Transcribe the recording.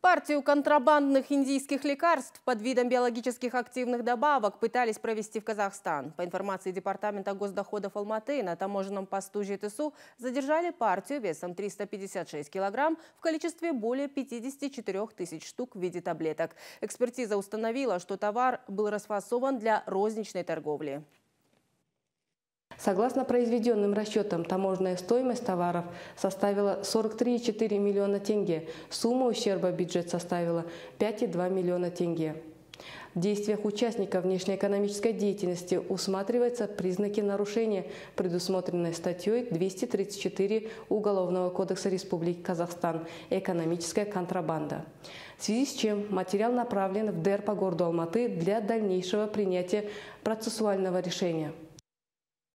Партию контрабандных индийских лекарств под видом биологических активных добавок пытались провести в Казахстан. По информации Департамента госдоходов Алматы, на таможенном посту ЖТСУ задержали партию весом 356 килограмм в количестве более 54 тысяч штук в виде таблеток. Экспертиза установила, что товар был расфасован для розничной торговли. Согласно произведенным расчетам, таможенная стоимость товаров составила 43,4 миллиона тенге. Сумма ущерба в бюджет составила 5,2 миллиона тенге. В действиях участников внешнеэкономической деятельности усматриваются признаки нарушения, предусмотренной статьей 234 Уголовного кодекса Республики Казахстан «Экономическая контрабанда», в связи с чем материал направлен в ДЭР по городу Алматы для дальнейшего принятия процессуального решения.